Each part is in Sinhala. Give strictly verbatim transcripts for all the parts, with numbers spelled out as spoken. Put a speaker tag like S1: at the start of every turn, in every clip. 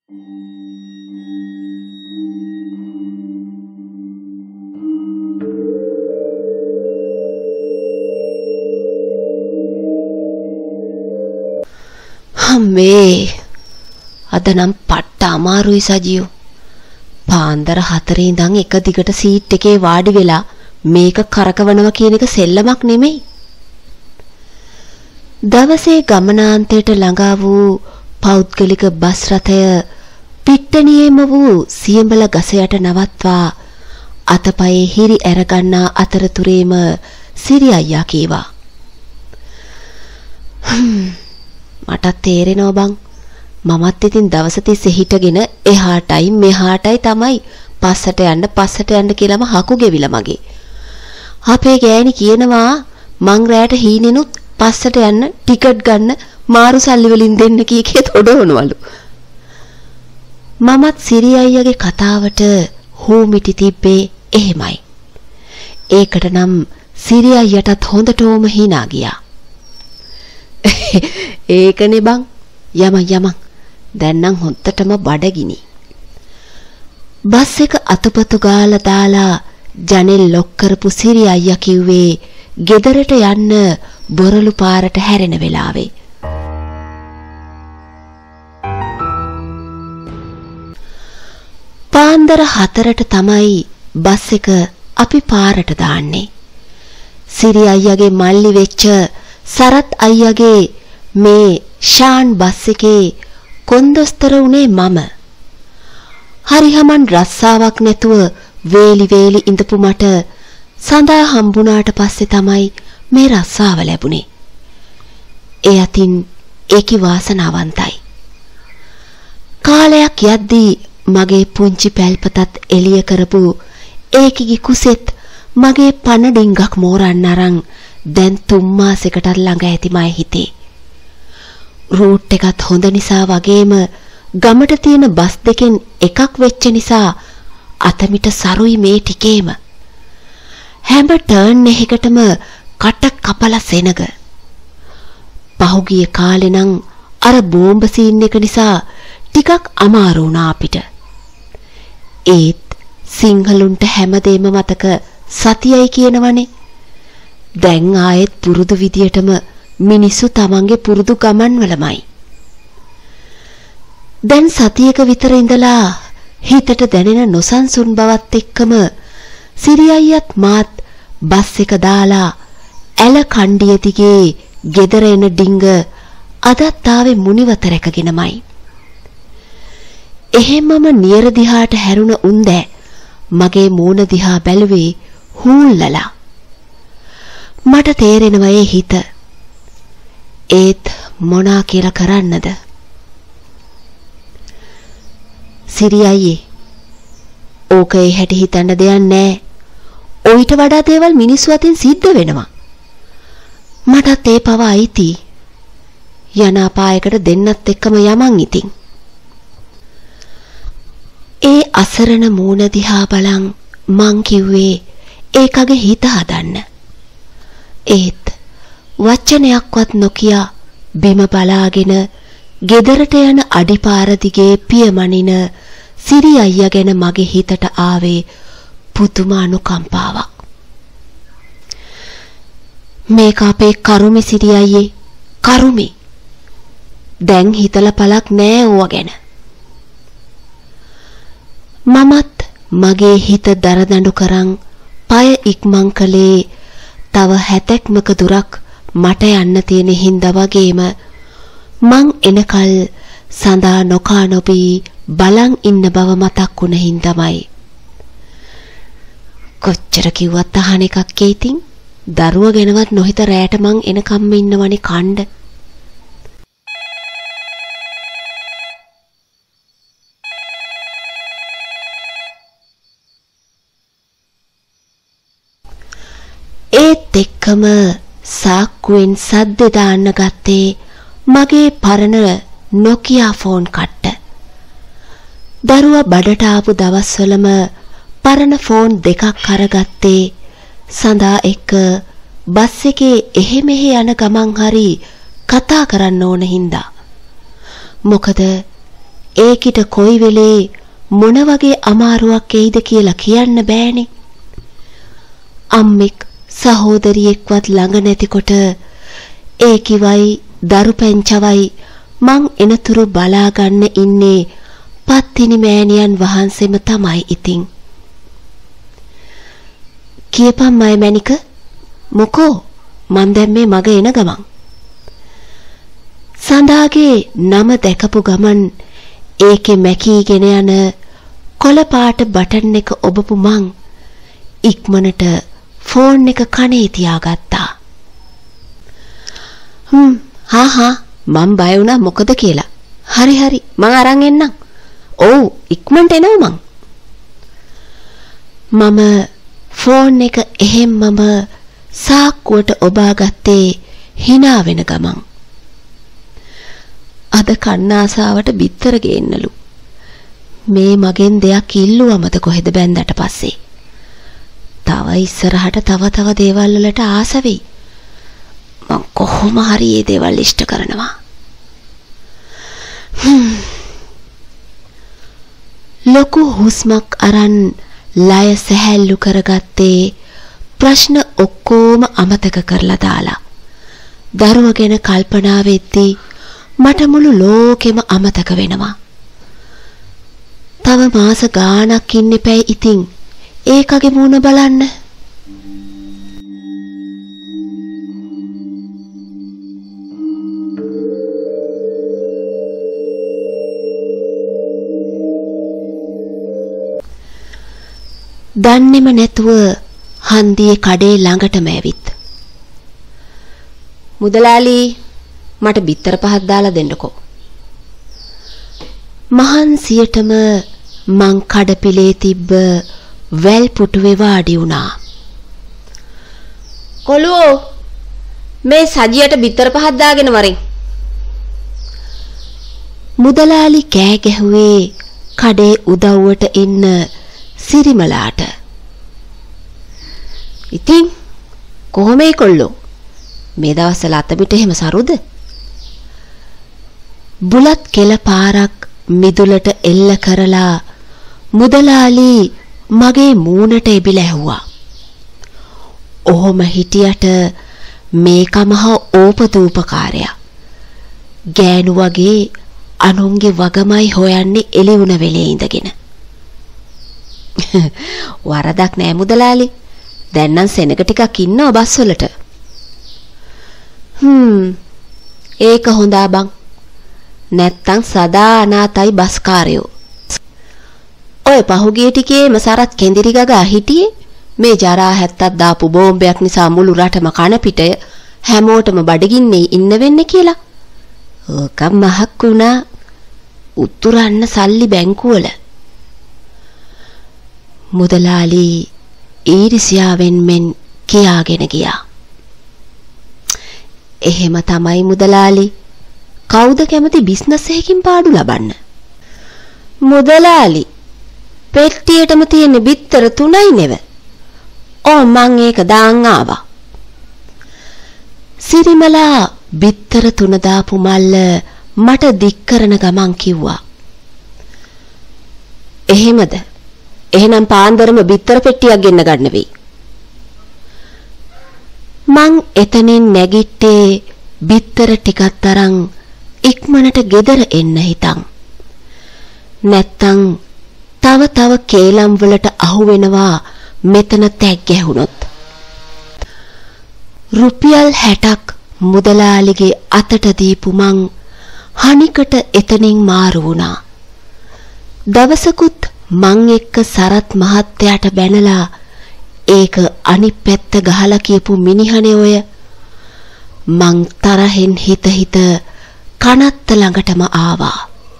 S1: අම්මේ අද නම් පට්ට අමාරුයි සජියෝ. පාන්දර හතරේ ඉඳන් එක දිගට සීට් එකේ වාඩි වෙලා මේක කරකවනවා කියන එක සෙල්ලමක් නෙමෙයි. දවසේ ගමනාන්තයට ළඟා වූ පෞද්ගලික බස් රථය පිට්ටනියේම වූ සියඹල ගස යට නවත්වා අතපයේ හිරි ඇරගන්නා අතරතුරේම සිරි අයියා කීවා. මට තේරෙනවා බං, මමත් ඉතින් දවස් තිස්සේ හිටගෙන එහාටයි මෙහාටයි තමයි පස්සට යන්න පස්සට යන්න කියලාම හකු ගෙවිලා මගේ. අපේ ගෑණි කියනවා මං රැයට හීනෙනුත් පස්සට යන්න ටිකට් ගන්න මාරු සල්ලි වලින් දෙන්න කී කී තොඩවනවලු. මමත් සිරි අයියාගේ කතාවට හූ මිටි තිබ්බේ එහෙමයි. ඒකට නම් සිරි අයියටත් හොඳටම hina ගියා. ඒකනේ බං, යමන් යමන් දැන් නම් හොත්තටම බඩගිනි. බස් එක අතපතු ගාලා දාලා ජනෙල් ලොක් කරපු සිරි අයියා කිව්වේ ගෙදරට යන්න බොරළු පාරට හැරෙන වෙලාවේ. පාන්දර හතරට තමයි බස් එක අපි පාරට දාන්නේ. සිරි අයියාගේ මල්ලි වෙච්ච සරත් අයියාගේ මේ ෂාන් බස් එකේ කොන්දොස්තර උනේ මම. හරිහමන් රස්සාවක් නැතුව වේලි වේලි ඉඳපු මට සඳා හම්බුණාට පස්සේ තමයි මේ රස්සාව ලැබුණේ. ඒ අතින් ඒකි වාසනාවන්තයි. කාලයක් යද්දී මගේ පුංචි පැල්පතත් එළිය කරපු ඒකිගේ කුසෙත් මගේ පණ ඩිංගක් මෝරන්න අරන් දැන් තුන් මාසයකට ළඟ ඇතිමයි හිතේ. රූට් එකත් හොඳ නිසා වගේම ගමට තියෙන බස් දෙකෙන් එකක් වෙච්ච නිසා අතමිට සරුයි මේ ටිකේම. හැම ටර්න් එකකටම කට කපලා සෙනග. පහුගිය කාලේ නම් අර බෝම්බ සීන් එක නිසා ටිකක් අමාරු වුණා අපිට. ඒත් සිංහලුන්ට හැමදේම මතක සතියයි කියනවනේ. දැන් ආයෙත් පුරුදු විදියටම මිනිස්සු තමන්ගේ පුරුදු ගමන් වලමයි. දැන් සතියක විතර ඉඳලා හිතට දැනෙන නොසන්සුන් බවත් එක්කම සිරි අයියත් මාත් බස් එක දාලා ඇල කණ්ඩිය දිගේ ගෙදර එන ඩිංග අදත් ආවේ මුනිවත රැකගෙනමයි. එහෙමම නියර දිහාට හැරුණ උන්දෑ මගේ මූණ දිහා බැලුවේ හූල්ලලා. මට තේරෙනවා ඒ හිත. ඒත් මොනා කියලා කරන්නද? සිරි අයියේ, ඕක ඒ හැටි හිතන්න දෙයක් නෑ. ඔයිට වඩා දේවල් මිනිස්සු අතින් සිද්ධ වෙනවා. මටත් ඒ පව අයිති. යන අපායකට දෙන්නත් එක්කම යමන් ඉතින්. ඒ අසරණ මූණ දිහා බලන් මං කිව්වේ ඒකගේ හිත හදන්න. ඒත් වචනයක්වත් නොකිය බිම බලාගෙන ගෙදරට යන අඩිපාර දිගේ පියමනින සිරි අයියා ගැන මගේ හිතට ආවේ පුදුම අනුකම්පාවක්. මේක අපේ කරුමි සිරි අයියේ, කරුමි. දැන් හිතලා පළක් නෑ ඕවා ගැන. මමත් මගේ හිත දරදඬු කරන් පය ඉක්මන් කළේ තව හැතැක්මක දුරක් මට යන්න තියෙන හින්දා වගේම මං එනකල් සඳා නොකා නොබී බලන් ඉන්න බව මතක් වුණ හින්දාමයි. කොච්චර කිව්වත් අහන එකක් ඉතින් දරුවා ගැනවත් නොහිත රැයට මං එනකම්ම ඉන්නවනේ කණ්ඩ. ඒත් එක්කම සාක්කුවෙන් සද්ද දාන්න ගත්තේ මගේ පරණ නොකියා ෆෝන් කට්ට. දරුවා බඩට ආපු දවස්වලම පරණ ෆෝන් දෙකක් අරගත්තේ සඳා එක්ක බස් එකේ එහෙ මෙහෙ යන ගමන් හරි කතා කරන්න ඕන හින්දා. මොකද ඒකිට කොයි වෙලේ මොන වගේ අමාරුවක් එයිද කියලා කියන්න බෑනේ. අම්මෙක් සහෝදරියෙක්වත් ළඟ නැතිකොට ඒකිවයි දරු පැංචවයි මං එනතුරු බලා ගන්න ඉන්නේ පත්තිනි මෑණියන් වහන්සේම තමයි ඉතින්. කියපන් මයි මැනික මොකෝ මන් දැන් මේ මග එන ගමන්. සඳාගේ නම දැකපු ගමන් ඒකේ මැකීගෙන යන කොළ පාට බටන් එක ඔබපු මං ඉක්මනට ෆෝන් එක කනේ තියාගත්තා. හ්ම් හා හා මං බය වුණා මොකද කියලා. හරි හරි මං අරන් එන්නම්. ඔව් ඉක්මනට එනවා මං. මම ෆෝන් එක එහෙම්මම සාක්කුවට ඔබා ගත්තේ hina වෙන ගමන්. අද කන්නාසාවට බිත්තර ගේන්නලු. මේ මගෙන් දෙයක් ඉල්ලුවමද කොහෙද බැන්දට පස්සේ. තව ඉස්සරහට තව තව දේවල් වලට ආස වෙයි. මං කොහොම හරි මේ දේවල් ඉෂ්ට කරනවා. ලොකු හුස්මක් අරන් ලය සැහැල්ලු කරගත්තේ ප්‍රශ්න ඔක්කොම අමතක කරලා දාලා. දරුව ගැන කල්පනා වෙද්දී මට මුළු ලෝකෙම අමතක වෙනවා. තව මාස ගාණක් ඉන්න එපැයි ඉතින් ඒකගේ මූණ බලන්න. දන්නේම නැතුව හන්දියේ කඩේ ළඟටම ඇවිත්. මුදලාලි මට බිත්තර පහක් දාලා දෙන්නකෝ. මහන්සියටම මං කඩපිලේ තිබ්බ වැල් පුටුවේ වාඩි වුණා. කොළුවෝ මේ සජියට බිත්තර පහක් දාගෙන වරින්. මුදලාලි කෑ ගැහුවේ කඩේ උදව්වට ඉන්න සිරිමලාට. ඉතින් කොහොමයි කොල්ලෝ මේ දවස්වල අතමිට එහෙම සරුද? බුලත් කෙල පාරක් මිදුලට එල්ල කරලා මුදලාලි මගේ මූණට එබිලා ඇහුවා. ඔහොම හිටියට මේකමහ ඕපදූපකාරයා. ගෑනු වගේ අනුන්ගේ වගමයි හොයන්නේ එළිවුණ වෙලේ ඉඳගෙන. වරදක් නෑ මුදලාලි. දැන් නම් සෙනග ටිකක් ඉන්නවා බස් වලට. හ්ම් ඒක හොඳා බං. නැත්තම් සදා අනාතයි බස්කාරයෝ. ඔය පහුගිය ටිකේම සරත් කෙඳිරි ගගා හිටියේ මේ ජරා හැත්තක් දාපු බෝම්බයක් නිසා මුළු රටම කන පිටය හැමෝටම බඩගින්නේ ඉන්න වෙන්නේ කියලා. ඕක මහක් වුණා උතුරන්න සල්ලි බැංකුවල. මුදලාලි ඊර්ෂ්‍යාවෙන් මෙන් කියාගෙන ගියා. එහෙම තමයි මුදලාලි. කවුද කැමති බිස්නස් එකකින් පාඩු ලබන්න? මුදලාලි පෙට්ටියටම තියෙන බිත්තර තුනයි නෙව. ඕ මං ඒක දාන් ආවා. සිරිමලා බිත්තර තුන දාපු මල්ල මට දික් කරන ගමන් කිව්වා. එහෙමද? එහෙනම් පාන්දරම බිත්තර පෙට්ටියක් ගෙන්න ගන්න වෙයි. මං එතනින් නැගිට්ටේ බිත්තර ටිකක් තරම් ඉක්මනට ගෙදර එන්න හිතන්. නැත්තම් තව තව කේලම් වලට අහු වෙනවා මෙතන තැග් ගැහුනොත්. රුපියල් හැටක් මුදලාලිගේ අතට දීපු මං හනිකට එතනින් මාරු වුණා. දවසකුත් මං එක්ක සරත් මහත්තයාට බැනලා ඒක අනිත් පැත්ත ගහලා කියපු මිනිහනේ ඔය. මං තරහෙන් හිත හිත කනත්ත ළඟටම ආවා.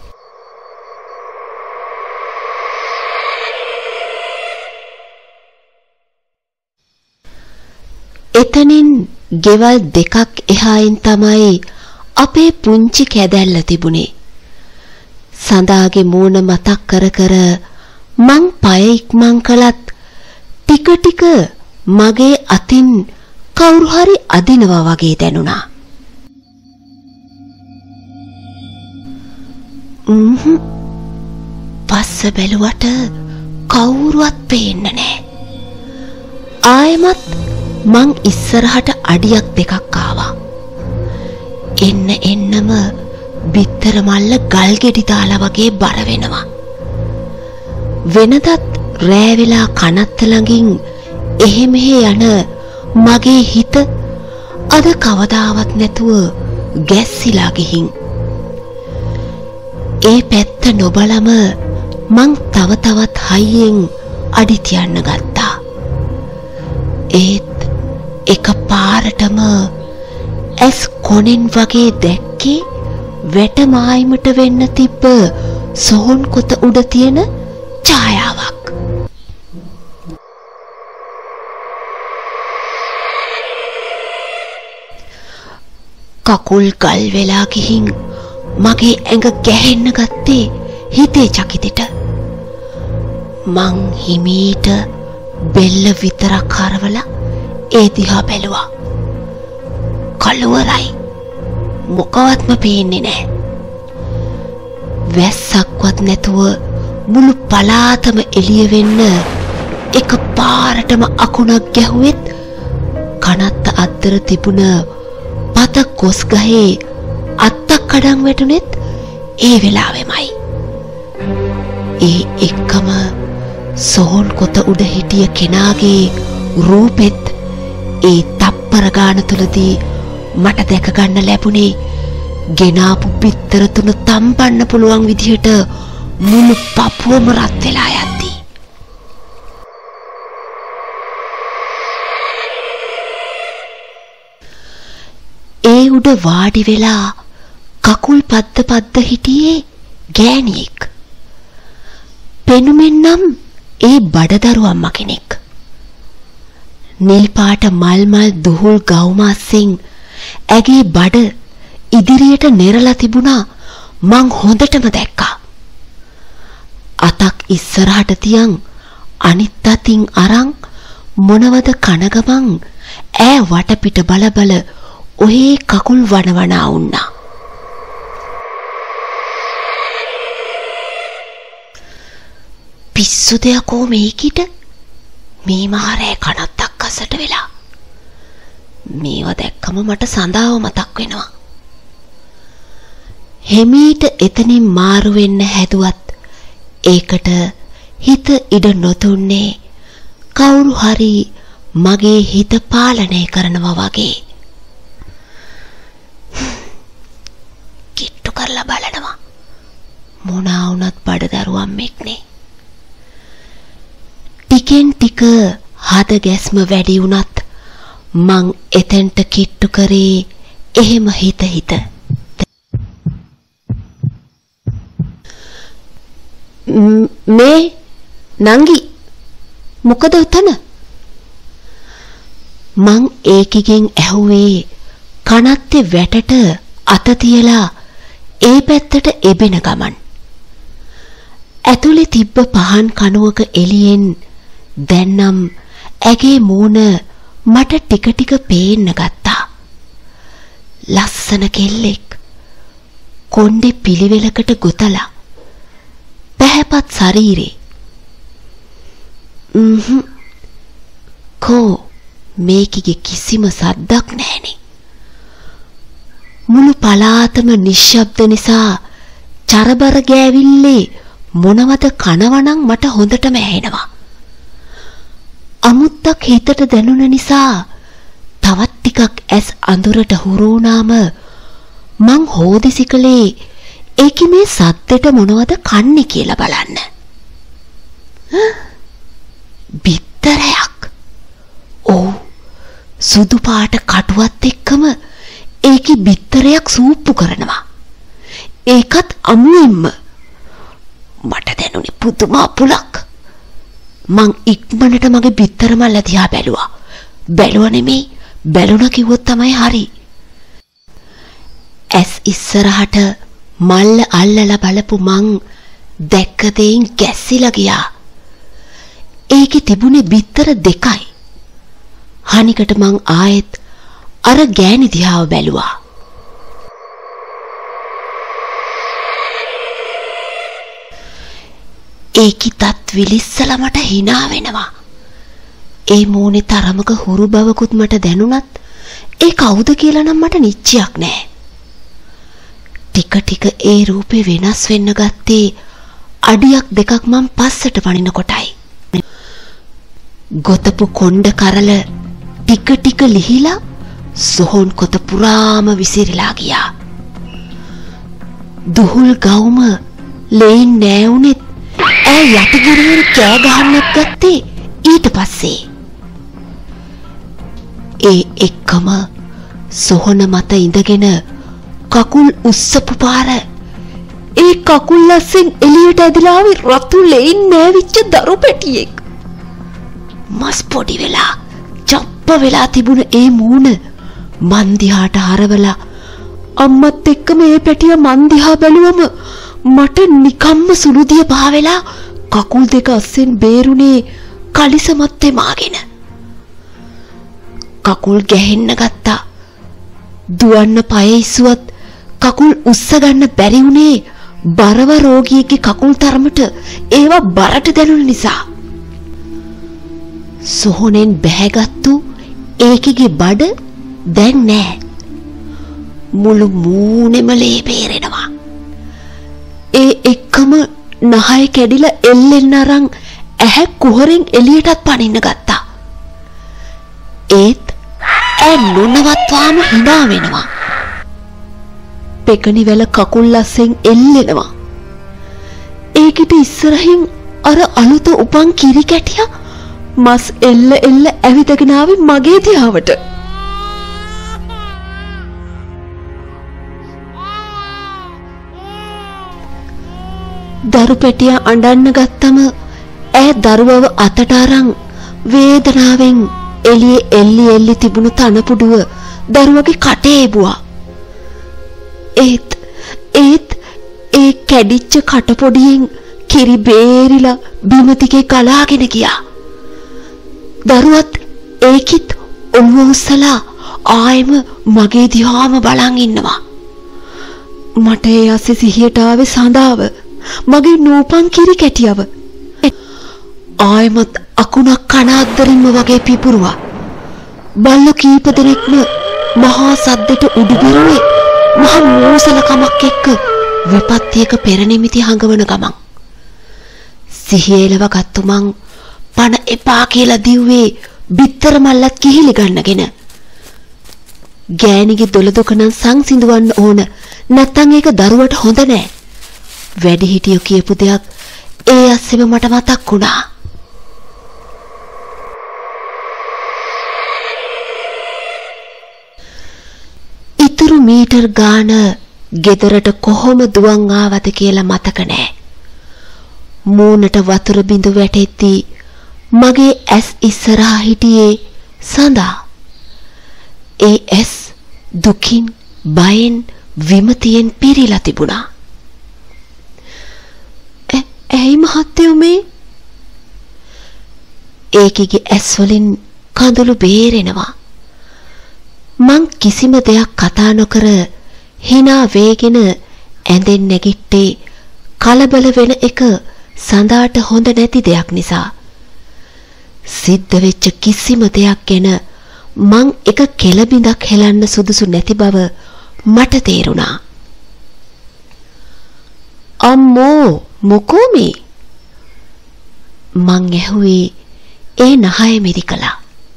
S1: එතනින් ගෙවල් දෙකක් එහායින් තමයි අපේ පුංචි කැදැල්ල තිබුණේ. සඳාගේ මූණ මතක් කර කර මං පය ඉක්මන් කළත් ටික ටික මගේ අතින් කවුරු හරි අදිනවා වගේ දැනුණා. පිටිපස්ස බැලුවට කවුරුවත් පේන්නේ නැහැ. ආයෙමත් මං ඉස්සරහට අඩියක් දෙකක් ආවා. එන්න එන්නම බිත්තර මල්ල ගල් ගෙඩි දාලා වගේ බර වෙනවා. වෙනදත් රෑ වෙලා කනත්ත ළඟින් එහෙ මෙහෙ යන මගේ හිත අද කවදාවත් නැතුව ගැස්සිලා ගිහින්. ඒ පැත්ත නොබලම මං තව තවත් හයියෙන් අඩි තියන්න ගත්තා. ඒත් එක පාරටම ඇස් කොනෙන් වගේ දැක්කේ වැට මායිමට වෙන්න තිබ්බ සොහොන් කොත උඩ තියෙන ඡායාවක්. කකුල් ගල් වෙලා ගිහින් මගේ ඇඟ ගැහෙන්න ගත්තේ හිතේ චකිතෙට. මං හිමීට බෙල්ල විතරක් හරවලා ඒ දිහා බැලුවා. කළුවරයි. මොකවත්ම පේන්නේ නැහැ. වැස්සක්වත් නැතුව මුළු පලාතම එළිය වෙන්න එක පාරටම අකුණක් ගැහුවෙත් කනත්ත අත්තර තිබුණ පත කොස් ගහේ අත්තක් කඩන් වැටුනෙත් ඒ වෙලාවෙමයි. ඒ එක්කම සොහොන් කොත උඩ හිටිය කෙනාගේ රූපෙත් ඒ තප්පර ගාන තුලදී මට දැක ගන්න ලැබුණේ ගෙනාපු පිටතර තුන තම්බන්න පුළුවන් විදිහට මුළු පපුවම රත් වෙලා යද්දී. ඒ උඩ වාඩි වෙලා කකුල් පද්ද පද්ද හිටියේ ගෑණියෙක්. පෙනුමෙන් නම් ඒ බඩදරු අම්මා කෙනෙක්. නිල් පාට මල් මල් දුහුල් ගවුමස්සෙන් ඇගේ බඩ ඉදිරියට නෙරලා තිබුණා. මං හොඳටම දැක්කා. අතක් ඉස්සරහට තියන් අනිත් අතින් අරන් මොනවද කන ගමන් ඈ වටපිට බල බල ඔහේ කකුල් වනවනා වුණා. පිස්සු දෙයක්ෝ මේකිට මේ මහරෑ කනත්තක් අසට වෙලා. මේව දැක්කම මට සඳාව මතක් වෙනවා. හෙමීට එතනින් මාරු වෙන්න හැදුවත් ඒකට හිත ඉඩ නොදුන්නේ කවුරු හරි මගේ හිත පාලනය කරනවා වගේ. කිට්ටු කරලා බලනවා. මොනා වුණත් බඩදරුවම් එක්නේ. ටිකෙන් ටික හද ගැස්ම වැඩි වුණත් මං එතෙන්ට කිට්ටු කරේ එහෙම හිත හිත. මේ නංගි මොකද උතන? මං ඒකිගෙන් ඇහුවේ කනත්තේ වැටට අත තියලා ඒ පැත්තට එබෙන ගමන්. ඇතුලේ තිබ්බ පහන් කණුවක එළියෙන් දැන්නම් ඇගේ මූණ මට ටික ටික පේන්න ගත්තා. ලස්සන කෙල්ලෙක්. කොණ්ඩේ පිළිවෙලකට ගොතලා. පැහැපත් ශරීරේ. හ්ම් කෝ මේකිගේ කිසිම සද්දක් නැහනේ. මුළු පලාතම නිශ්ශබ්ද නිසා චරබර ගෑවිල්ලේ මොනවද කනවනම් මට හොඳටම ඇහෙනවා. අමුත්තක් හිතට දැනුන නිසා තවත් ටිකක් ඇස් අඳුරට හුරු වුණාම මං හොදිසි කළේ ඒකි මේ සද්දෙට මොනවද කන්නේ කියලා බලන්න. බිත්තරයක්. ඔව් සුදු පාට කටුවත් එක්කම ඒකි බිත්තරයක් සූප්පු කරනවා. ඒකත් අමුවෙන්ම. මට දැනුනේ පුදුම අපුලක්. මං ඉක්මනට මගේ බිත්තර මල්ල දිහා බැලුවා. බැලුවා නෙමෙයි බැලුණා කිව්වොත් තමයි හරි. ඇස් ඉස්සරහට මල්ල අල්ලලා බලපු මං දැක්ක දෙයින් ගැස්සිලා ගියා. ඒකේ තිබුණේ බිත්තර දෙකයි. හනිකට මං ආයෙත් අර ගෑණි දිහාව බැලුවා. ඒකිතත් විලිස්සලා මට hina වෙනවා. ඒ මූණේ තරමක හුරු බවකුත් මට දැනුණත් ඒ කවුද කියලා නම් මට නිශ්චයක් නැහැ. ටික ටික ඒ රූපේ වෙනස් වෙන්න ගත්තේ අඩියක් දෙකක් මං පස්සට පනින කොටයි. ගොතපු කොණ්ඩ කරල ටික ටික ලිහිලා සොහොන් කොත පුරාම විසිරලා ගියා. දුහුල් ගවුම ලේන් නෑවුනෙත් ඈ යටිගිරියෙන් කෑ ගහන්නත් ගත්තේ ඊට පස්සේ. ඒ එක්කම සොහොන මත ඉඳගෙන කකුල් උස්සපු පාර ඒ කකුල් ලස්සෙන් එළියට ඇදලා ආවි රතු ලේන් නෑවිච්ච දරු පැටියෙක්. මස් පොඩි වෙලා චප්ප වෙලා තිබුණ ඒ මූණ මන් දිහාට හරවලා අම්මත් එක්කම ඒ පැටිය මන් දිහා බැලුවම මට නිකම්ම සුළුදිය පහ වෙලා කකුල් දෙක අස්සෙන් බේරුනේ කලිසමත් එමාගෙන. කකුල් ගැහෙන්න ගත්තා. දුවන්න පය ඉස්සුවත් කකුල් උස්ස ගන්න බැරි වුණේ බරව රෝගියෙක්ගේ කකුල් තරමට ඒවා බරට දැනුන නිසා. සොහොනෙන් බැහැගත්තු ඒකිගේ බඩ දැන් නෑ. මුළු මූණෙම ලේ බේරෙනවා. ඒ එක්කම නහය කැඩිලා එල්ලෙන්න අරන් ඇහැ කුහරෙන් එළියටත් පනින්න ගත්තා. ඒත් ඈ නොනවත්වාම hina වෙනවා. පෙකණි වැල කකුල් ලස්සෙන් එල්ලෙනවා. ඒකිට ඉස්සරහින් අර අලුත උපන් කිරි කැටියා මස් එල්ල එල්ල ඇවිදගෙන ආවේ මගේ දිහාවට. දරු පැටියා අඬන්න ගත්තම ඈ දරුවව අතට අරන් වේදනාවෙන් එළියේ එල්ලි එල්ලි තිබුණු තනපුඩුව දරුවගේ කටේ එබුවා. ඒත් ඒත් ඒ කැඩිච්ච කටපොඩියෙන් කිරි බේරිලා බිම දිගේ ගලාගෙන ගියා. දරුවත් ඒකිත් ඔළුව උස්සලා ආයෙම මගේ දිහාම බලන් ඉන්නවා. මට ඒ ඇස්සේ සිහියට ආවේ සඳාව මගේ නූපන් කිරි කැටියව. ආයෙමත් අකුණක් කනාද්දරින්ම වගේ පිපුරුවා. බල්ලෝ කීප දෙනෙක්ම මහා සද්දෙට උඩුබිරුවේ මහ මූසලකමක් එක්ක විපත්තියක පෙරනිමිති හඟවන ගමන් සිහියලව ගත්තු මං පණ එපා කියලා දිව්වේ බිත්තර මල්ලත් කිහිලි ගන්නගෙන. ගෑණිගේ දොළදුක නම් සංසිඳවන්න ඕන නැත්තම් ඒක දරුවට හොඳ නෑ. වැඩිහිටියෝ කියපු දෙයක් ඒ අස්සෙම මට මතක් වුණා. ඉතුරු මීටර් ගාන ගෙදරට කොහොම දුවන් ආවද කියලා මතක නෑ. මූණට වතුර බිඳු වැටෙද්දී මගේ ඇස් ඉස්සරහා හිටියේ සඳා. ඒ ඇස් දුකින් බයෙන් විමතියෙන් පිරීලා තිබුණා. ඇයි මහත්තයෝ මේ? ඒකිගේ ඇස් වලින් කඳුළු බේරෙනවා. මං කිසිම දෙයක් කතා නොකර hina වේගෙන ඇඳෙන් නැගිට්ටේ කලබල වෙන එක සඳාට හොඳ නැති දෙයක් නිසා. සිද්ධ වෙච්ච කිසිම දෙයක් ගැන මං එක කෙලබිඳක් හෙලන්න සුදුසු නැති බව මට තේරුණා. අම්මෝ මොකෝ මේ? මං ඇහුවේ ඒ නහය මිරිකලා.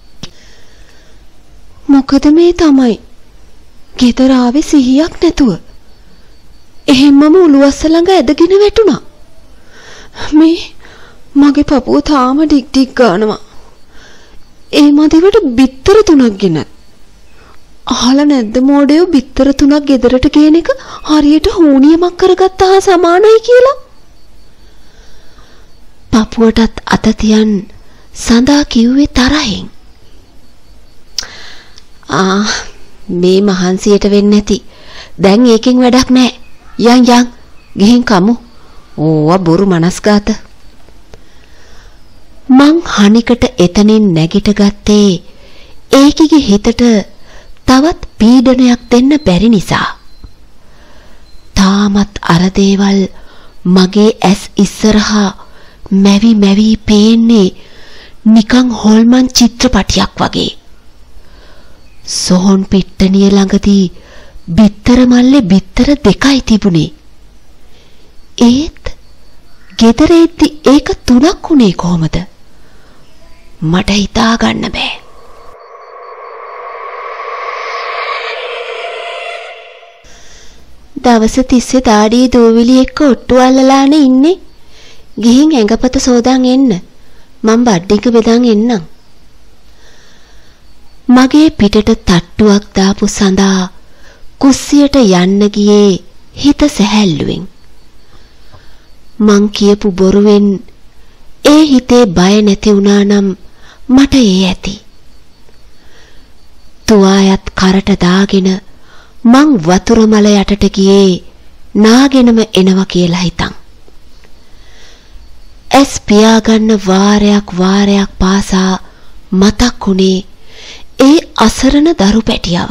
S1: මොකද මේ තමයි ගෙදර ආවේ සිහියක් නැතුව. එහෙම්මම උළුවස්ස ළඟ ඇදගෙන වැටුණා. මේ මගේ පපුව තාම ඩික් ඩික් ගන්නවා. ඒ මදිවට බිත්තර තුනක් ගෙනත්. අහලා නැද්ද මෝඩයෝ බිත්තර තුනක් ගෙදරට ගේන එක හරියට හුනියමක් කරගත්තා හා සමානයි කියලා? පපුවටත් අත තියන් සඳා කිව්වේ තරහින්. ආ මේ මහන්සියට වෙන්නේ නැති. දැන් ඒකෙන් වැඩක් නැහැ. යන් යන් ගිහින් කමු. ඕවා බොරු මනස්ගත. මං හනිකට එතනින් නැගිට ගත්තේ ඒකිගේ හිතට තවත් පීඩනයක් දෙන්න බැරි නිසා. තාමත් අර දේවල් මගේ ඇස් ඉස්සරහා මැවි මැවි පේන්නේ නිකන් හොල්මන් චිත්‍රපටියක් වගේ. සොහොන් පිට්ටනිය ළඟදී බිත්තර මල්ලේ බිත්තර දෙකයි තිබුණේ. ඒත් ගෙදර එද්දි ඒක තුනක් උනේ කොහමද? මට හිතා ගන්න බෑ. දවස් තිස්සේ දාඩියේ දූවිලි එක්ක ඔට්ටු අල්ලලානේ ඉන්නේ. ගිහින් ඇඟපත සෝදාන් එන්න. මම බඩික බෙදන් එන්නම්. මගේ පිටට තට්ටුවක් දාපු සඳා කුස්සියට යන්න ගියේ හිත සැහැල්ලුවෙන්. මං කියපු බොරුවෙන් ඒ හිතේ බය නැති වුණා නම් මට ඒ ඇති. තුවායත් කරට දාගෙන මං වතුර මල යටට ගියේ නාගෙනම එනවා කියලා හිතන්. ඇස් පියාගන්න වාරයක් වාරයක් පාසා මතක් වුණේ ඒ අසරණ දරු පැටියව.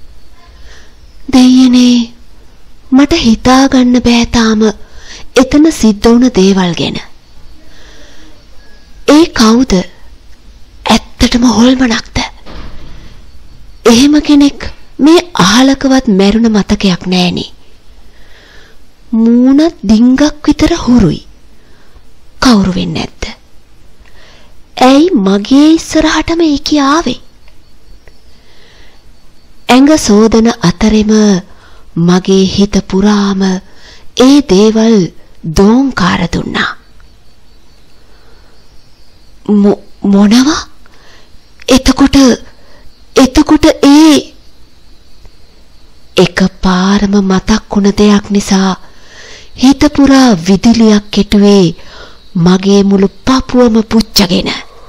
S1: දෙයනේ මට හිතා ගන්න බෑ තාම එතන සිද්ධ වුණ දේවල් ගැන. ඒ කවුද? ඇත්තටම හොල්මනක්ද? එහෙම කෙනෙක් මේ අහලකවත් මැරුණ මතකයක් නෑනේ. මූණත් ඩිංගක් විතර හුරුයි. කවුරු වෙන්නේ නැද්ද? ඇයි මගේ ඉස්සරහටම ඒක ආවේ? ඇඟ සෝදන අතරෙම මගේ හිත පුරාම ඒ දේවල් දෝංකාර දුන්නා. මොනවා? එතකොට එතකොට ඒ එකපාරම මතක් වුණ දෙයක් නිසා හිත පුරා විදුලියක් කෙටුවේ මගේ මුළු පපුවම පුච්චගෙන.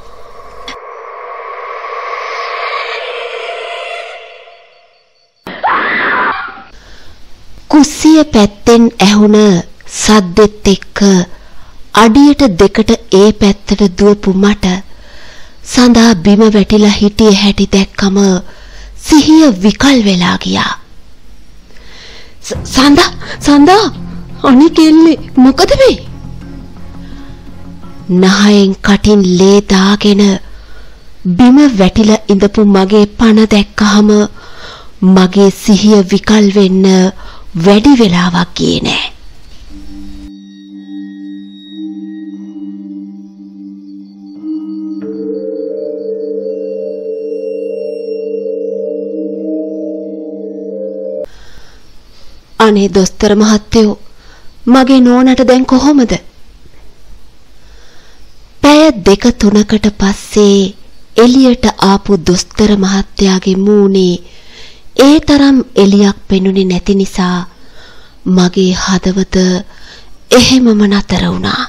S1: කුස්සිය පැත්තෙන් ඇහුණ සද්දෙත් එක්ක අඩියට දෙකට ඒ පැත්තට දුවපු මට සඳා බිම වැටිලා හිටියේ හැටි දැක්කම සිහිය විකල් වෙලා ගියා. සඳා සඳා අනේ කෙල්ලේ මොකද මේ? නහයෙන් කටින් ලේ දාගෙන බිම වැටිලා ඉඳපු මගේ පණ දැක්කහම මගේ සිහිය විකල් වෙන්න වැඩි වෙලාවක් ගියේ නෑ. අනේ දොස්තර මහත්තයෝ මගේ නෝනට දැන් කොහොමද? පැය දෙක තුනකට පස්සේ එළියට ආපු දොස්තර මහත්තයාගේ මූණේ ඒ තරම් එළියක් පෙනුනේ නැති නිසා මගේ හදවත එහෙමම නතර වුණා.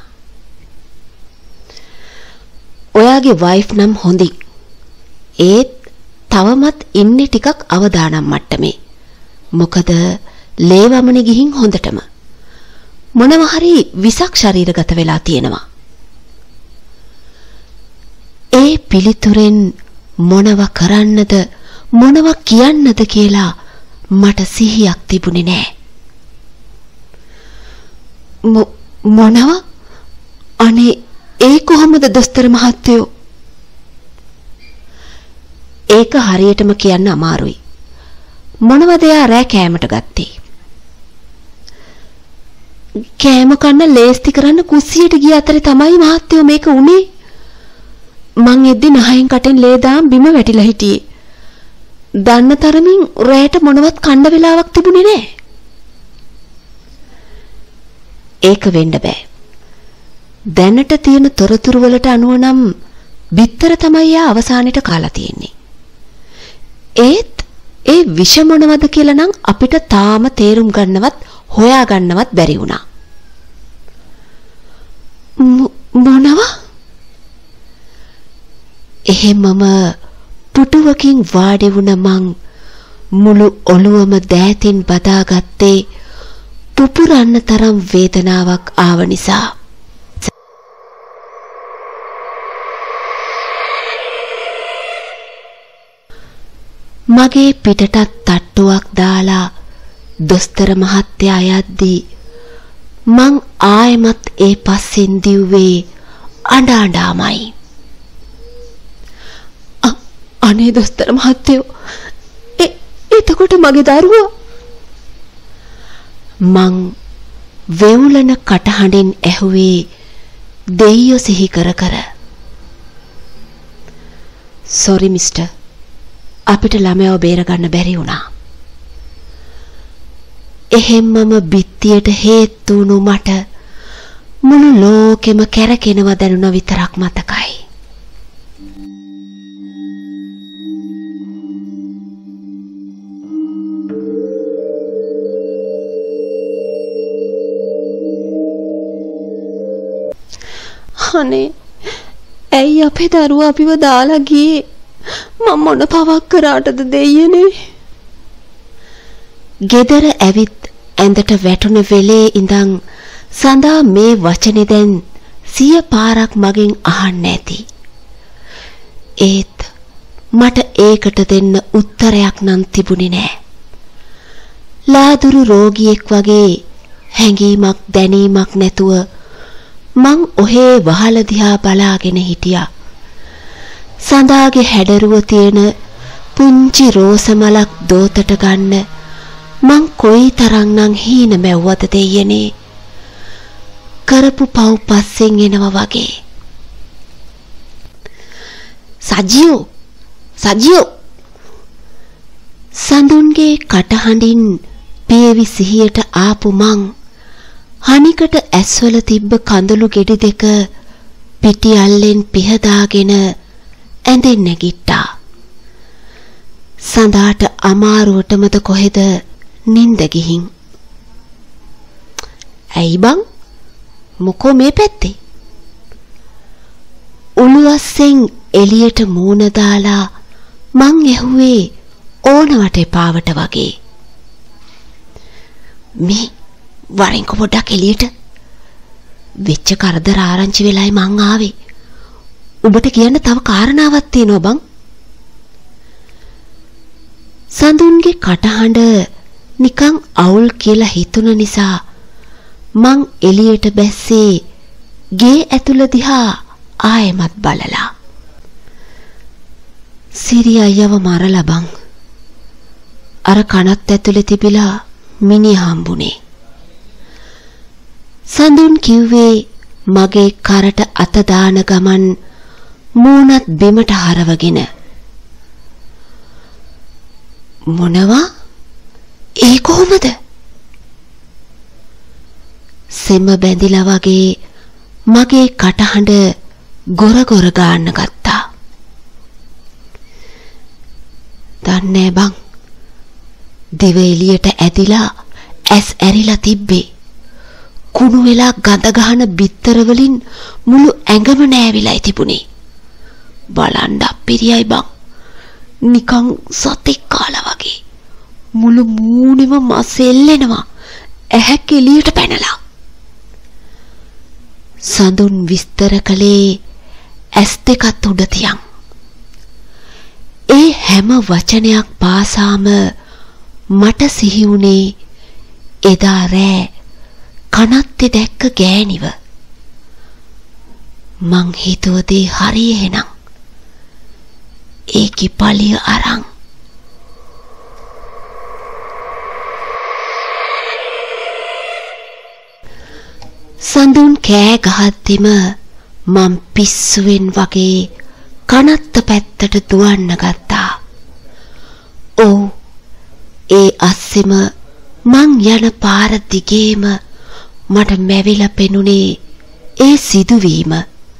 S1: ඔයාගේ වයිෆ් නම් හොඳයි. ඒත් තවමත් ඉන්නේ ටිකක් අවදානම් මට්ටමේ. මොකද ලේවමනේ ගිහින් හොඳටම මොනවා හරි විසක් ශරීරගත වෙලා තියෙනවා. ඒ පිළිතුරෙන් මොනව කරන්නද මොනව කියන්නද කියලා මට සිහියක් තිබුණේ නෑ. මොනව? අනේ ඒ කොහොමද දොස්තර මහත්තයෝ? ඒක හරියටම කියන්න අමාරුයි. මොනවද එයා රෑ කෑමට ගත්තේ? කෑම කන්න ලේස්ති කරන්න කුස්සියට ගිය අතරේ තමයි මහත්තයෝ මේක උනේ. මං එද්දි නහයෙන් කටෙන් ලේ දාම් බිම වැටිලා හිටියේ. දන්න තරමින් රෑට මොනවත් කන්න වෙලාවක් තිබුණේ නෑ. ඒක වෙන්න බෑ. දැනට තියෙන තොරතුරු වලට අනුව නම් බිත්තර තමයි යා අවසානෙට කාලා තියෙන්නේ. ඒත් ඒ විෂ මොනවද කියලා නම් අපිට තාම තේරුම් ගන්නවත් හොයා ගන්නවත් බැරි වුණා. මොනවා? එහෙමම පුටුවකින් වාඩි වුණ මං මුළු ඔළුවම දෑතින් බදාගත්තේ පුපුරන්න තරම් වේදනාවක් ආව නිසා. මගේ පිටටත් තට්ටුවක් දාලා දොස්තර මහත්තයා යද්දී මං ආයෙමත් ඒ පස්සෙන් දිව්වේ අඬ අඬාමයි. අනේ දොස්තර මහත්තයෝ, ඒ එතකොට මගේ දරුවා? මං වෙවුලන කටහඬින් ඇහුවේ දෙයියෝ සිහි කර කර. සෝරි මිස්ටර්, අපිට ළමයව බේරගන්න බැරි වුණා. එහෙම්මම බිත්තියට හේතු වුණු මට මුළු ලෝකෙම කැරකෙනව දැනුණ විතරක් මතකයි. අනේ ඇයි අපේ දරුවා අපිව දාලා ගියේ? මම මොන පවක් කරාටද දෙයියනේ? ගෙදර ඇවිත් ඇඳට වැටුණ වෙලේ ඉඳන් සඳා මේ වචනේ දැන් සිය පාරක් මගෙන් අහන්න ඇති. ඒත් මට ඒකට දෙන්න උත්තරයක් නම් තිබුණේ නෑ. ලාදුරු රෝගියෙක් වගේ හැඟීමක් දැනීමක් නැතුව මං ඔහේ වහල දිහා බලාගෙන හිටියා. සඳාගේ හැඩරුව තියෙන පුංචි රෝස මලක් දෝතට ගන්න මං කොයි තරම්නම් හීන මැව්වද දෙයනේ. කරපු පව් පස්සෙන් එනවා වගේ. සජියෝ සජියෝ සඳුන්ගේ කටහඬින් පියවි සිහියට ආපු මං හනිකට ඇස්වල තිබ්බ කඳුළු ගෙඩි දෙක පිටි අල්ලෙන් පිහදාගෙන ඇඳෙන් නැගිට්ටා. සඳාට අමාරුවටමද කොහෙද නින්ද ගිහින්. ඇයි බං? මොකෝ මේ පැත්තේ? උළුවස්සෙන් එළියට මූණ දාලා මං ඇහුවේ ඕනවට එපාවට වගේ. මේ වරින්ක පොඩ්ඩක් එළියට. වෙච්ච කරදර ආරංචි වෙලයි මං ආවේ. ඔබට කියන්න තව කාරණාවක් තියෙනවා බං. සඳුන්ගේ කටහඬ නිකන් අවුල් කියලා හිතුන නිසා මං එළියට බැස්සේ ගේ ඇතුළ දිහා ආයෙමත් බලලා. සිරි අයියව මරලා බං. අර කනත් ඇතුලේ තිබිලා මිනිහ හම්බුනේ. සඳුන් කිව්වේ මගේ කරට අත දාන ගමන් මූණත් බිමට හරවගෙන. මොනවා? ඒ කොහොමද? සෙම බැඳිලා වගේ මගේ කටහඬ ගොර ගොර ගන්න ගත්තා. දන්නේ බං, දිව එළියට ඇදිලා ඇස් ඇරිලා තිබ්බේ. කුණු වෙලා ගඳ ගහන බිත්තර වලින් මුළු ඇඟම නෑවිලා තිබුණේ. බලන්න අප්පිරියයි බං, නිකන් සතෙක් කාලා වගේ. මුළු මූණෙම මස් එල්ලෙනවා, ඇහැක් එළියට පැනලා. සඳුන් විස්තර කළේ ඇස් දෙකත් උඩ තියන්. ඒ හැම වචනයක් පාසාම මට සිහි වුණේ එදා රෑ කනත්තේ දැක්ක ගෑණිව. මං හිතුවදී හරි එහෙනම් ඒකි පලිය අරන්. සඳුන් කෑ ගහද්දිම මං පිස්සුවෙන් වගේ කනත්ත පැත්තට දුවන්න ගත්තා. ඔව්, ඒ අස්සෙම මං යන පාර දිගේම මට මැවිලා පෙනුනේ ඒ සිදුවීම.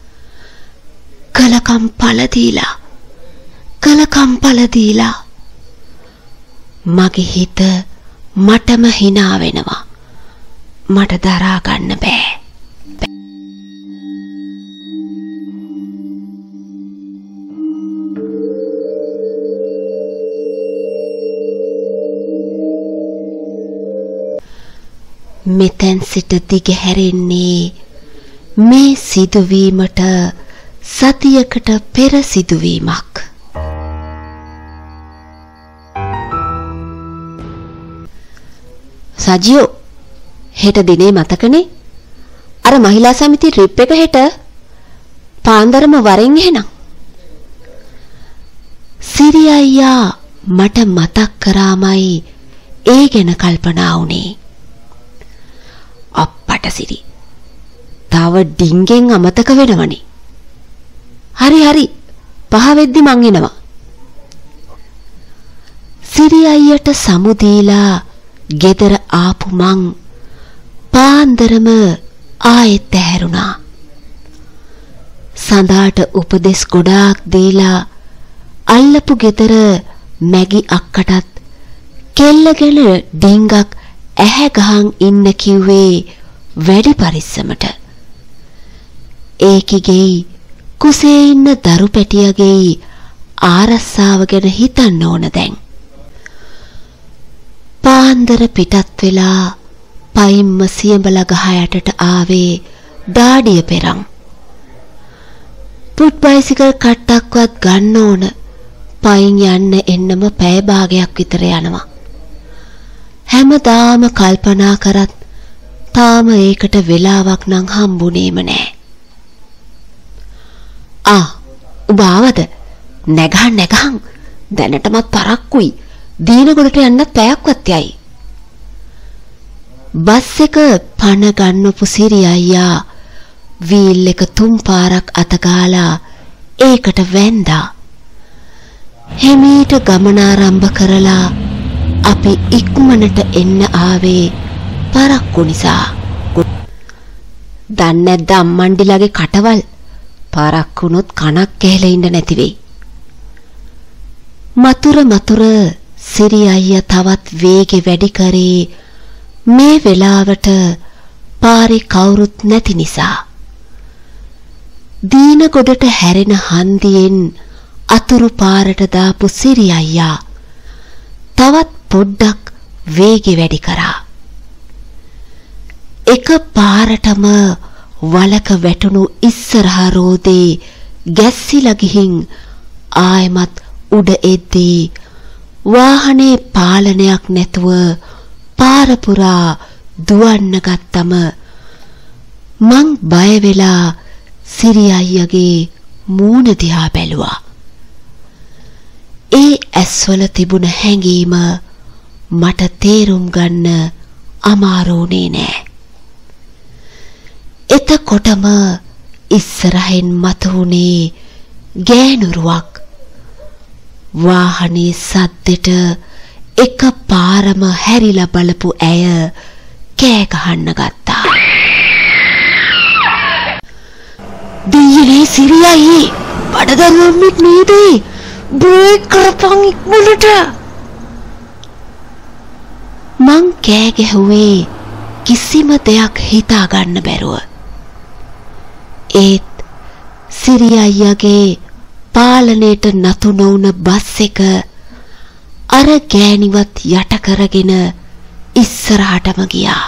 S1: කලකම් පළ දීලා කලකම් පළ දීලා මගේ හිත මටම hina වෙනවා. මට දරා ගන්න බෑ. මෙතෙන් සිට දිගහැරෙන්නේ මේ සිදුවීමට සතියකට පෙර සිදුවීමක්. සජියෝ, හෙට දිනේ මතකනේ? අර මහිලා සමිති ට්‍රිප් එක හෙට. පාන්දරම වරෙන් එහෙනම්. සිරි අයියා මට මතක් කරාමයි ඒ ගැන කල්පනා වුණේ. අප්පට සිරි. තව ඩිංගෙන් අමතක වෙනවනේ. හරි හරි. පහ වෙද්දි මං එනවා. සිරි අයියට සමු දීලා ගෙදර ආපු මං පාන්දරම ආයෙත් ඇහැරුණා. සඳාට උපදෙස් ගොඩාක් දීලා අල්ලපු ගෙදර මැගි අක්කටත් කෙල්ලගෙන ඩිංගක් ඇහැ ගහන් ඉන්න කිව්වේ වැඩි පරිස්සමට. ඒකිගෙයි කුසේ ඉන්න දරු පැටියගෙයි ආරස්සාව ගැන හිතන්න ඕන දැන්. පාන්දර පිටත් වෙලා පයින්ම සියඹල ගහ යටට ආවේ දාඩිය පෙරන්. පුට් බයිසිකල් කට්ටක්වත් ගන්න ඕන. පයින් යන්න එන්නම පැය භාගයක් විතර යනවා. හැමදාම කල්පනා කරත් තාම ඒකට වෙලාවක් නම් හම්බුනේම නෑ. ආ උඹ ආවද? නැගහන් නැගහන් දැනටමත් පරක්කුයි. දීනගොඩට යන්නත් පැයක්වත් යයි. බස් එක පණ ගන්නපු සිරි අයියා වීල් එක තුන් පාරක් අතගාලා ඒකට වැන්දා. හිමීට ගමන ආරම්භ කරලා අපි ඉක්මනට එන්න ආවේ පරක්කු නිසා. දන්නේ නැද්ද අම්මන්ඩිලාගේ කටවල් පරක්කුනොත් කනක් ඇහෙලා ඉන්න නැති වෙයි. මතුර මතුර සිරි අයියා තවත් වේගෙ වැඩි කරේ මේ වෙලාවට පාරේ කවුරුත් නැති නිසා. දීනගොඩට හැරෙන හන්දියෙන් අතුරු පාරට දාපු සිරි අයියා තවත් පොඩ්ඩක් වේගෙ වැඩි කරා. එක පාරටම වලක වැටුණු ඉස්සරහා රෝදේ ගැස්සිලා ගිහින් ආයමත් උඩ එද්දී වාහනේ පාලනයක් නැතුව පාර පුරා දුවන්න ගත්තම මං බය වෙලා සිරි අයියාගේ මූණ දිහා බැලුවා. ඒ ඇස්වල තිබුණ හැඟීම මට තේරුම් ගන්න අමාරුුනේ නෑ. එතකොටම ඉස්සරහින් මතුවුණේ ගෑනුරුවක්. වාහනේ සද්දෙට එක පාරම හැරිලා බලපු ඇය කෑ ගහන්න ගත්තා. දෙයියනේ සිරි අයියේ බඩදරුවම්ෙක් නේද? බ්‍රේක් කරපන් ඉක්මනට. මං කෑ ගැහුවේ කිසිම දෙයක් හිතා ගන්න බැරුව. ඒත් සිරි අයියාගේ පාලනයට නතු නොවුන බස් එක අර ගෑණිවත් යට කරගෙන ඉස්සරහටම ගියා.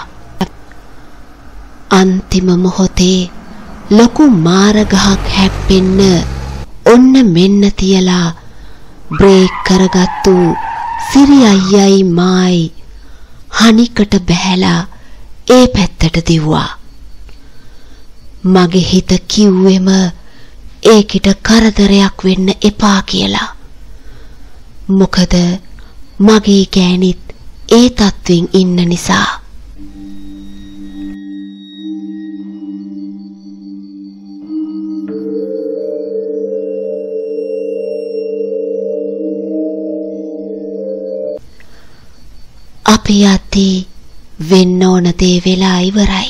S1: අන්තිම මොහොතේ ලොකු මාර ගහක් හැප්පෙන්න ඔන්න මෙන්න තියලා බ්‍රේක් කරගත්තු සිරි අයියයි මායි හනිකට බැහැලා ඒ පැත්තට දිව්වා. මගේ හිත කිව්වෙම ඒකිට කරදරයක් වෙන්න එපා කියලා. මොකද මගේ ගෑණිත් ඒ තත්වෙන් ඉන්න නිසා. අපි යද්දී වෙන්න ඕන දේ වෙලා ඉවරයි.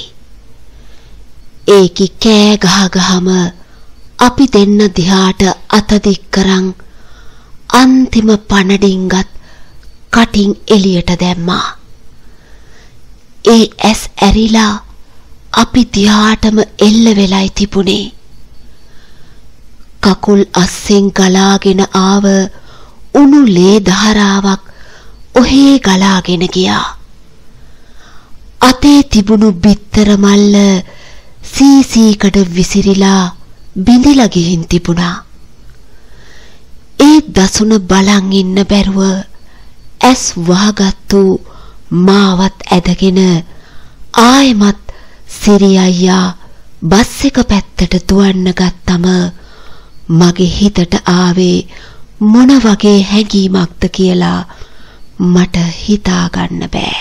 S1: ඒකි කෑ ගහ ගහම අපි දෙන්න දිහාට අත දික් කරන් අන්තිම පණඩින්ගත් කටින් එළියට දැම්මා. ඒ ඇස් ඇරිලා අපි දිහාටම එල්ල වෙලයි තිබුණේ. කකුල් අස්සෙන් ගලාගෙන ආව උණු ලේ ධාරාවක් ඔහේ ගලාගෙන ගියා. අතේ තිබුණු බිත්තර මල්ල සීසීකඩ විසිරිලා බිඳිලා ගිහින් තිබුණා. ඒ දසුන බලන් ඉන්න බැරුව ඇස් වහගත්තු මාවත් ඇදගෙන ආයෙමත් සිරි අයියා බස් එක පැත්තට දුවන්න ගත්තම මගේ හිතට ආවේ මොන වගේ හැඟීමක්ද කියලා මට හිතා ගන්න බෑ.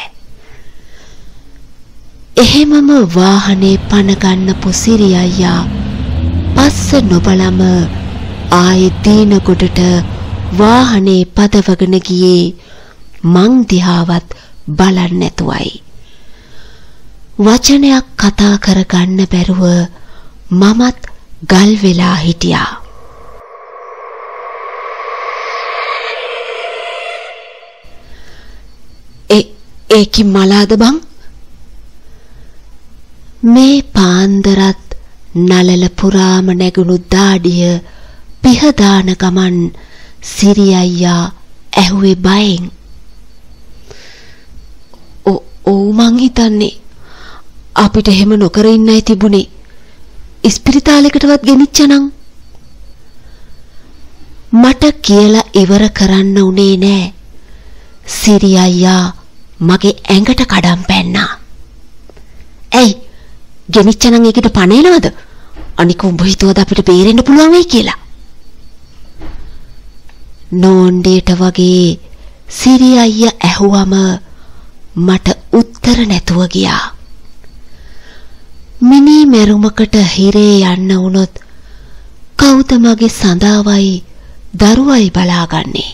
S1: එහෙමම වාහනේ පණ ගන්නපු සිරි අයියා පස්ස නොබලම ආයේ දීන කොටට වාහනේ පදවගෙන ගියේ මං දිහාවත් බලන්නේ නැතුවයි. වචනයක් කතා කරගන්න බැරුව මමත් ගල් වෙලා හිටියා. ඒ ඒකි මලාද බං? මේ පාන්දරත් නලල පුරාම නැගුණු දාඩිය පිහදාන ගමන් සිරි අයියා ඇහුවේ බයෙන්. ඔව් ඔව් මං හිතන්නේ අපිට එහෙම නොකර ඉන්නයි තිබුණේ. ඉස්පිරිතාලයකටවත් ගෙනිච්චනම්. මට කියලා ඉවර කරන්න උනේ නෑ. සිරි අයියා මගේ ඇඟට කඩම් පැන්නා. ඇයි ගෙනිච්චනම් ඒකට පණේනවද? අනික උඹ හිතුවද අපිට බේරෙන්න පුළුවන් වෙයි කියලා? නෝන්ඩේට වගේ සිරි අයියා ඇහුවම මට උත්තර නැතුව ගියා. මිනි මැරුමකට හිරේ යන්න වුණොත් කවුද මගේ සඳාවයි දරුවයි බලාගන්නේ?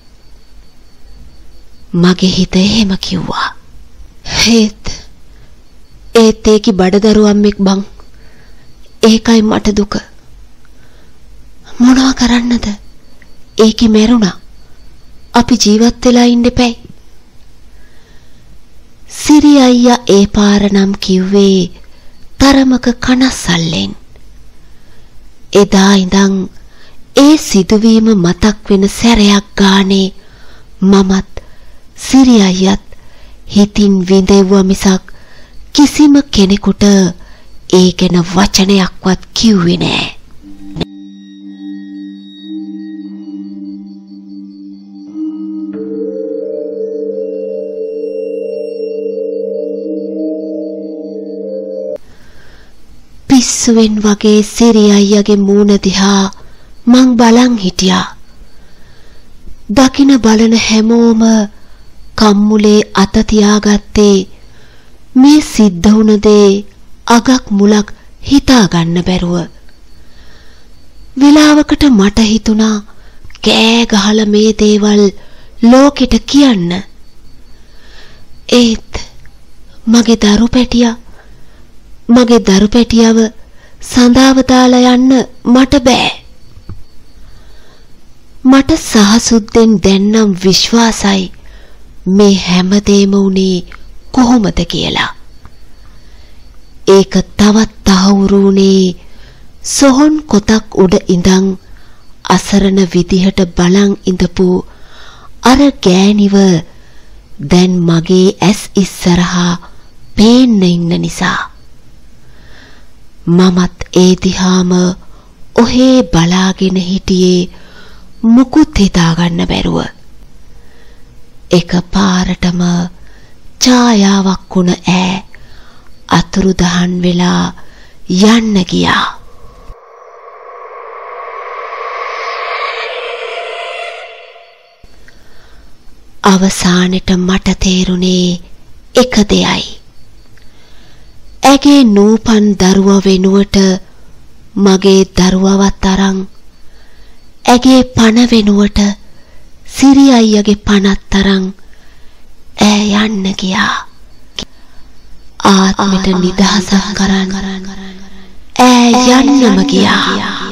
S1: මගේ හිත එහෙම කිව්වා. හේත් ඒත් ඒකි බඩදරුවම්ෙක් බං. ඒකයි මට දුක. මොනවා කරන්නද? ඒකි මැරුණා. අපි ජීවත් වෙලා ඉන්න එපැයි. සිරි අයියා ඒ පාර නම් කිව්වේ තරමක කනස්සල්ලෙන්. එදා ඉඳන් ඒ සිදුවීම මතක් වෙන සැරයක් ගානේ මමත් සිරි අයියත් හිතින් විඳෙව්වා මිසක් කිසිම කෙනෙකුට ඒ ගැන වචනයක්වත් කිව්වේ නෑ. පිස්සුවෙන් වගේ සිරි අයියාගේ මූණ දිහා මං බලන් හිටියා. දකින බලන හැමෝම කම්මුලේ අත තියාගත්තේ මේ සිද්ධ වුණ දේ අගක් මුලක් හිතා ගන්න බැරුව. වෙලාවකට මට හිතුණා කෑ ගහලා මේ දේවල් ලෝකෙට කියන්න. ඒත් මගේ දරු පැටියා මගේ දරු පැටියව සඳාව දාලා යන්න මට බෑ. මට සහසුද්දෙන් දැන්නම් විශ්වාසයි මේ හැමදේම උනේ කොහොමද කියලා. ඒක තවත් තහවුරු වුණේ සොහොන් කොතක් උඩ ඉඳන් අසරණ විදිහට බලන් ඉඳපු අර ගෑණිව දැන් මගේ ඇස් ඉස්සරහා පේන්න ඉන්න නිසා. මමත් ඒ දිහාම ඔහේ බලාගෙන හිටියේ මුකුත් හිතාගන්න බැරුව. එක පාරටම ඡායාවක් වුණ ඈ අතුරුදහන් වෙලා යන්න ගියා. අවසානෙට මට තේරුණේ එක දෙයයි. ඇගේ නූපන් දරුවා වෙනුවට මගේ දරුවවත් අරන් ඇගේ පණ වෙනුවට සිරි අයියාගේ පණත් අරන් ඈ යන්න ගියා. ආත්මෙට නිදහසක් කරන් ඈ යන්නම ගියා.